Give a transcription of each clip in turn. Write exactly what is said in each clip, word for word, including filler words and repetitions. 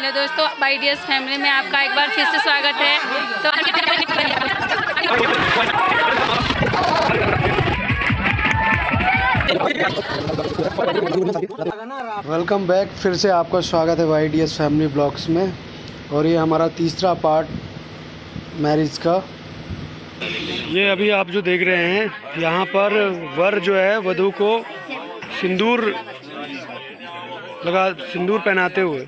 Hello दोस्तों, बाईडीएस family में आपका एक बार फिर से स्वागत है। तो वेलकम बैक, फिर से आपका स्वागत है बाईडीएस फैमिली ब्लॉग्स में। और ये हमारा तीसरा पार्ट मैरिज का। ये अभी आप जो देख रहे हैं, यहाँ पर वर जो है वधू को सिंदूर लगा सिंदूर पहनाते हुए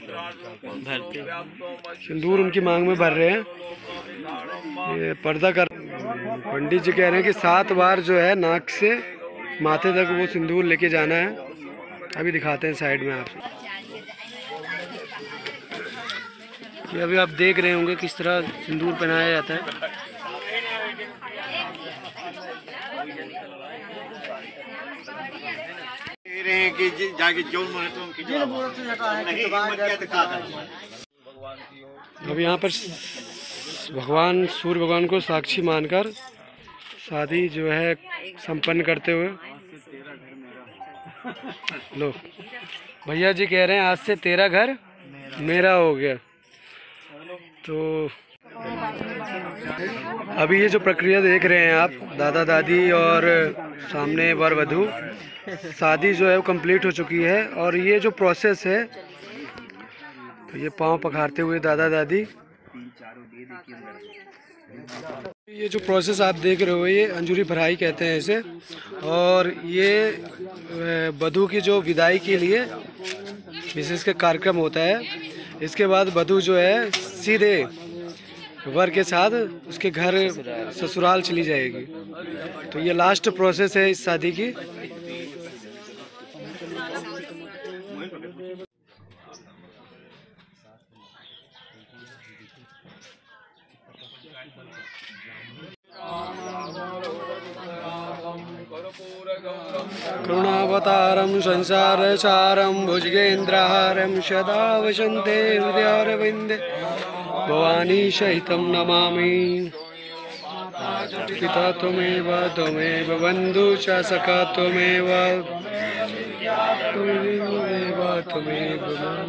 सिंदूर उनकी मांग में भर रहे हैं। ये पर्दा कर पंडित जी कह रहे हैं कि सात बार जो है नाक से माथे तक वो सिंदूर लेके जाना है। अभी दिखाते हैं साइड में आपसे। ये अभी आप देख रहे होंगे किस तरह सिंदूर पहनाया जाता है। कि जाके जो अब यहाँ पर भगवान सूर्य भगवान को साक्षी मानकर शादी जो है संपन्न करते हुए लो भैया जी कह रहे हैं आज से तेरा घर मेरा हो गया। तो अभी ये जो प्रक्रिया देख रहे हैं आप, दादा दादी और सामने वर वधू, शादी जो है वो कंप्लीट हो चुकी है। और ये जो प्रोसेस है, तो ये पाँव पखारते हुए दादा दादी, ये जो प्रोसेस आप देख रहे हो ये अंजूरी भराई कहते हैं इसे। और ये वधू की जो विदाई के लिए विशेष का कार्यक्रम होता है। इसके बाद वधू जो है सीधे वर के साथ उसके घर ससुराल चली जाएगी। तो ये लास्ट प्रोसेस है इस शादी की। करुणावतारं संसारसारं भुजगेन्द्रहारं सदा वसन्ते हृदयारविन्दे भवानी सहितं नमामि। पिता त्वमेव त्वमेव बन्धु च सखा त्वमेव त्वमेव त्वमेव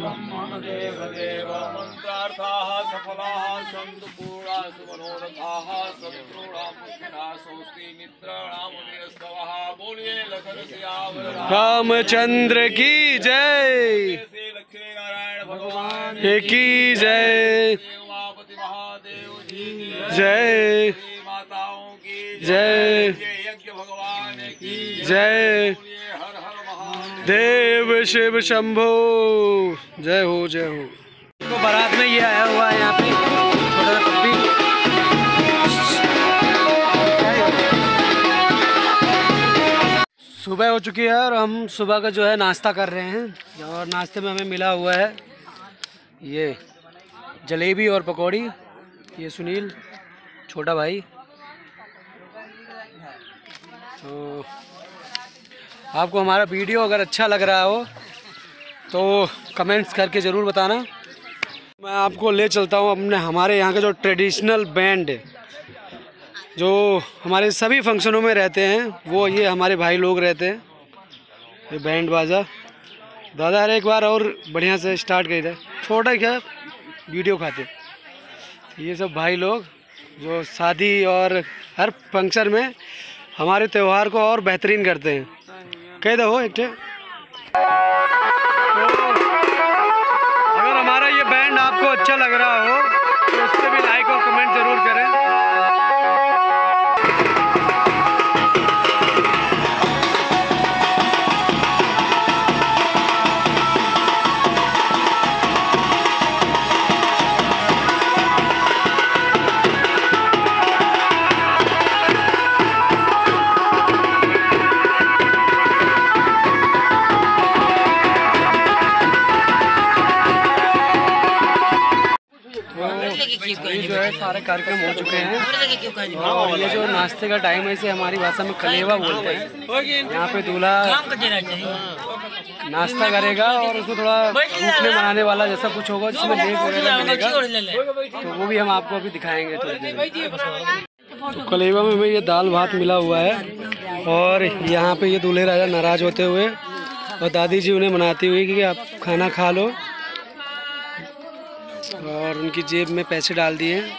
रामचंद्र की जय, भगवान की जय, जय जय जय देव शिव शंभो, जय हो जय हो। तो बारात में ये आया हुआ है यहाँ पे छोटा सा पप्पी। सुबह हो चुकी है और हम सुबह का जो है नाश्ता कर रहे हैं। और नाश्ते में हमें मिला हुआ है ये जलेबी और पकौड़ी। ये सुनील छोटा भाई। तो आपको हमारा वीडियो अगर अच्छा लग रहा हो तो कमेंट्स करके ज़रूर बताना। मैं आपको ले चलता हूँ अपने हमारे यहाँ के जो ट्रेडिशनल बैंड जो हमारे सभी फंक्शनों में रहते हैं, वो ये हमारे भाई लोग रहते हैं। ये बैंड बाजा दादा अरे एक बार और बढ़िया से स्टार्ट करी था, छोटा क्या वीडियो खाते। ये सब भाई लोग जो शादी और हर फंक्शन में हमारे त्यौहार को और बेहतरीन करते हैं। कह दो एक तो अगर हमारा ये बैंड आपको अच्छा लग रहा हो तो उस पर भी लाइक और कमेंट ज़रूर करें। ये जो है सारे कार्यक्रम हो चुके हैं। और ये जो नाश्ते का टाइम है इसे हमारी भाषा में कलेवा बोलते हैं। यहाँ पे दूल्हा नाश्ता करेगा और उसको थोड़ा भूखने बनाने वाला जैसा कुछ होगा जिसमें लेग वगैरह मिलेगा, तो वो भी हम आपको अभी दिखाएंगे थोड़ी देर में। तो कलेवा में हमें ये दाल भात मिला हुआ है। और यहाँ पे ये दूल्हे राजा नाराज होते हुए और दादी जी उन्हें मनाती हुई कि आप खाना खा लो। और उनकी जेब में पैसे डाल दिए हैं।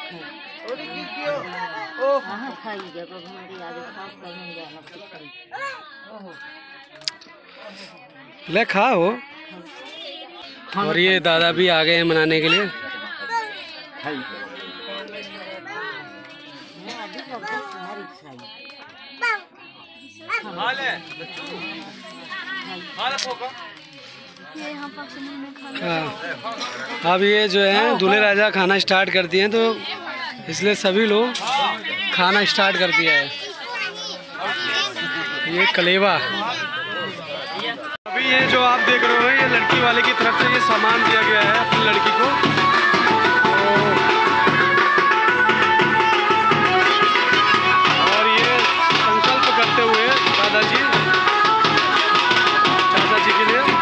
ले खाओ। और ये दादा भी आ गए हैं मनाने के लिए। अब ये जो है दूल्हे राजा खाना स्टार्ट कर दिए हैं, तो इसलिए सभी लोग खाना स्टार्ट कर दिया है। ये कलेवा। अभी ये जो आप देख रहे हो ये लड़की वाले की तरफ से ये सामान दिया गया है अपनी लड़की को। और ये संकल्प करते हुए दादाजी चाचा जी के लिए।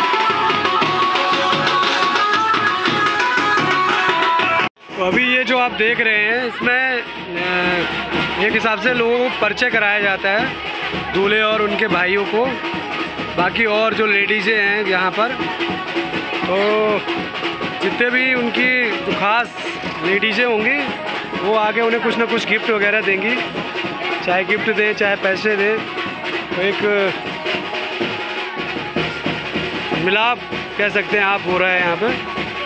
तो अभी ये जो आप देख रहे हैं इसमें एक हिसाब से लोगों को परिचय कराया जाता है दूल्हे और उनके भाइयों को। बाकी और जो लेडीज़ें हैं यहाँ पर, तो जितने भी उनकी जो खास लेडीज़ें होंगी वो आगे उन्हें कुछ ना कुछ गिफ्ट वगैरह देंगी, चाहे गिफ्ट दें चाहे पैसे दें। तो एक मिलाप कह सकते हैं आप हो रहा है यहाँ पे।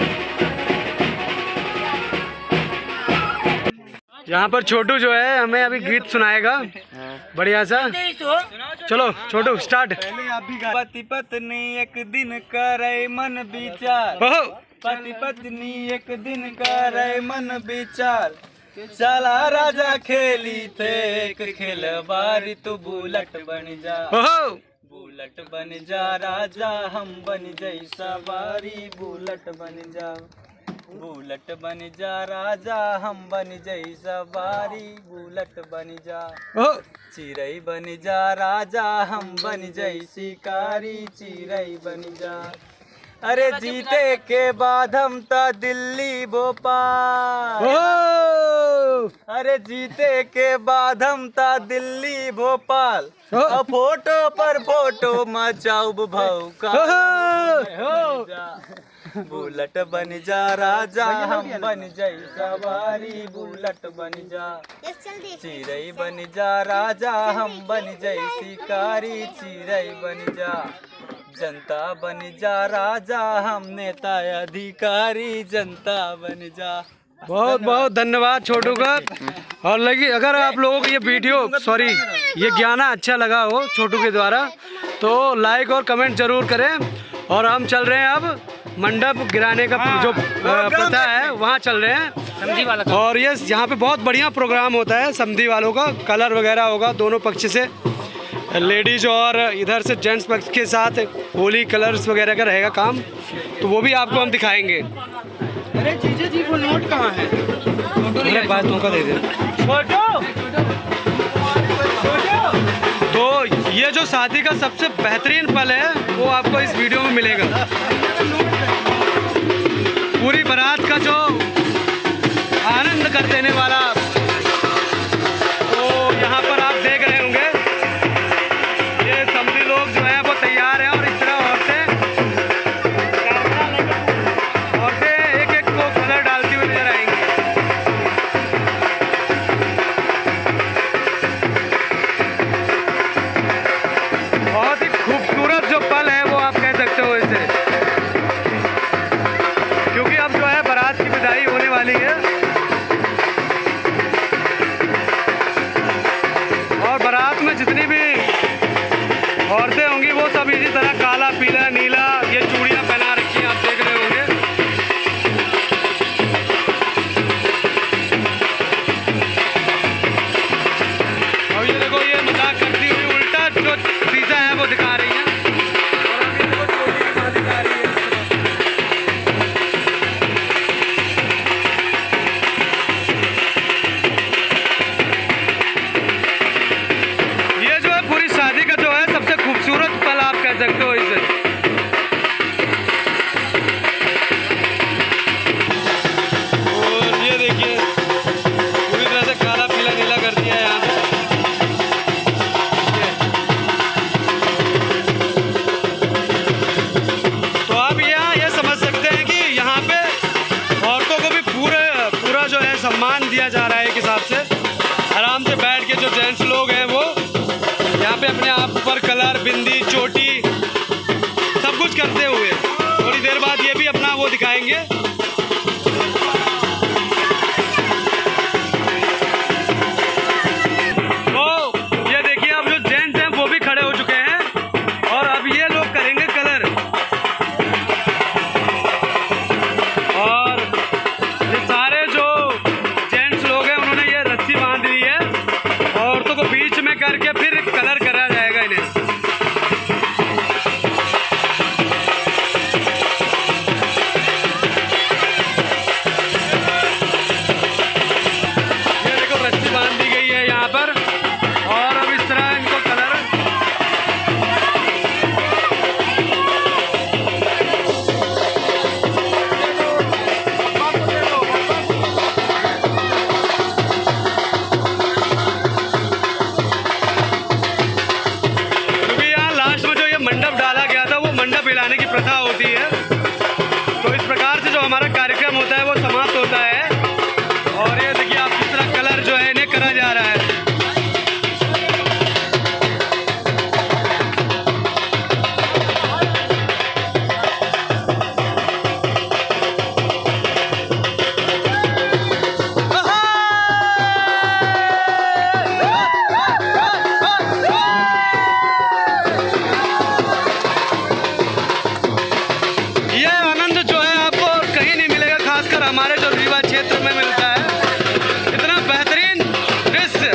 यहाँ पर छोटू जो है हमें अभी गीत सुनाएगा बढ़िया सा। चलो छोटू स्टार्ट। पति पत्नी एक दिन करे मन विचार, पति पत्नी एक दिन करे मन विचार। चला राजा खेली थे एक खेलबारी, तू बुलट बन जा, बुलट बन जा राजा, हम बन जाई सवारी, बुलट बन जा, बुलट बन जा राजा, हम बन जाई सवारी, बुलट बन जा। चिरई बन जा राजा, हम बन जाई शिकारी, चिरई बन जा। अरे जीते के बाद हम तो दिल्ली भोपाल, अरे जीते के बाद हम तो दिल्ली भोपाल, फोटो पर फोटो मचाऊ भौका। बुलट बन जा राजा, हम बन जाई सवारी, बुलट बन जा। चिरई बन जा राजा, हम बन जाई शिकारी, चिरई बन जा। जनता बन जा राजा, हम नेता अधिकारी, जनता बन जा। बहुत बहुत धन्यवाद छोटू का। और लगी अगर आप लोगों को ये वीडियो सॉरी ये गाना अच्छा लगा हो छोटू के द्वारा, तो लाइक और कमेंट जरूर करें। और हम चल रहे हैं अब मंडप गिराने का जो प्रथा है वहाँ चल रहे हैं समधी वाला। और ये यहाँ पे बहुत बढ़िया प्रोग्राम होता है समधी वालों का। कलर वगैरह होगा दोनों पक्ष से, लेडीज और इधर से जेंट्स पक्ष के साथ होली कलर्स वगैरह का रहेगा काम, तो वो भी आपको हम दिखाएंगे। अरे जीजा जी वो नोट कहाँ है? एक बात मौका दे दे। तो ये जो शादी का सबसे बेहतरीन पल है वो आपको इस वीडियो में मिलेगा। पूरी बारात का जो आनंद कर देने वाला, तो यहाँ पर आप देख रहे होंगे ये समधी लोग जो है वो तैयार हैं। और इस तरह औरतें औरतें एक एक को कलर डालती हुई नजर आएंगी। बहुत ही खूबसूरत जो पल है वो आप कह सकते हो इसे, क्योंकि अब जो है बारात की विदाई होने वाली है। और बारात में जितनी भी औरतें होंगी वो सब इसी तरह काला पीला नीला ये चूड़ियाँ पहना रखी हैं, आप देख रहे होंगे। और ये देखो ये मजाक करती हुई उल्टा जो शीशा है वो दिखा रही है। और अभी देखो चोटी की बात दिखा रही है। ये जो है पूरी शादी का जो है सबसे खूबसूरत पल आप कह सकते हो इसे। सम्मान दिया जा रहा है एक हिसाब से। आराम से बैठ के जो जेंट्स लोग हैं वो यहाँ पे अपने आप पर कलर, बिंदी, चोटी सब कुछ करते हुए थोड़ी देर बाद ये भी अपना वो दिखाएंगे। तो ये देखिए अब जो जेंट्स हैं वो भी खड़े हो चुके हैं और अब ये लोग करेंगे कलर। और ये सारे जो जेंट्स लोग हैं उन्होंने ये रस्सी बांध दी है, औरतों को बीच में करके फिर कलर करा जाएगा इन्हें। पिलाने की प्रथा होती है, तो इस प्रकार से जो हमारा कार्यक्रम होता है वो समाप्त होता है। और ये देखिए आप किस तरह कलर जो है इन्हें करा जा रहा है। हमारे जो रीवा क्षेत्र में मिलता है इतना बेहतरीन दृश्य।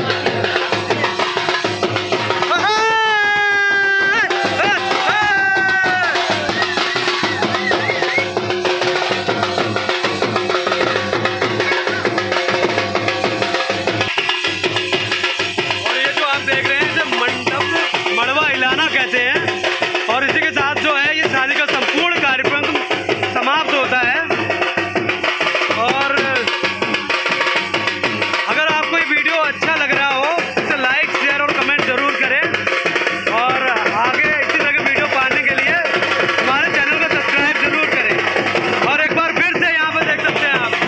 और ये जो आप देख रहे हैं इसे मंडप मड़वा हिलाना कहते हैं। और इसी के साथ जो है ये शादी का संपूर्ण कार्यक्रम समाप्त होता है। और अगर आपको ये वीडियो अच्छा लग रहा हो तो लाइक, शेयर और कमेंट जरूर करें। और आगे इसी तरह के वीडियो पाने के लिए हमारे चैनल को सब्सक्राइब जरूर करें। और एक बार फिर से यहाँ पर देख सकते हैं आप।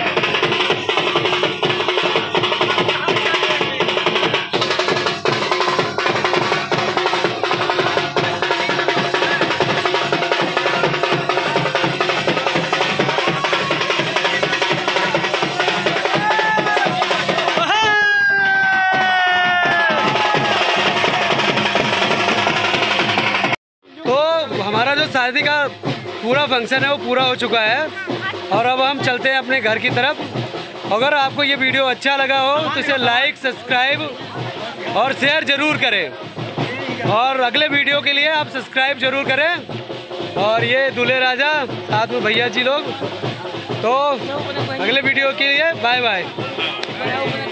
हमारा जो शादी का पूरा फंक्शन है वो पूरा हो चुका है और अब हम चलते हैं अपने घर की तरफ। अगर आपको ये वीडियो अच्छा लगा हो तो इसे लाइक, सब्सक्राइब और शेयर ज़रूर करें। और अगले वीडियो के लिए आप सब्सक्राइब ज़रूर करें। और ये दूल्हे राजा साथ में भैया जी लोग। तो अगले वीडियो के लिए बाय बाय।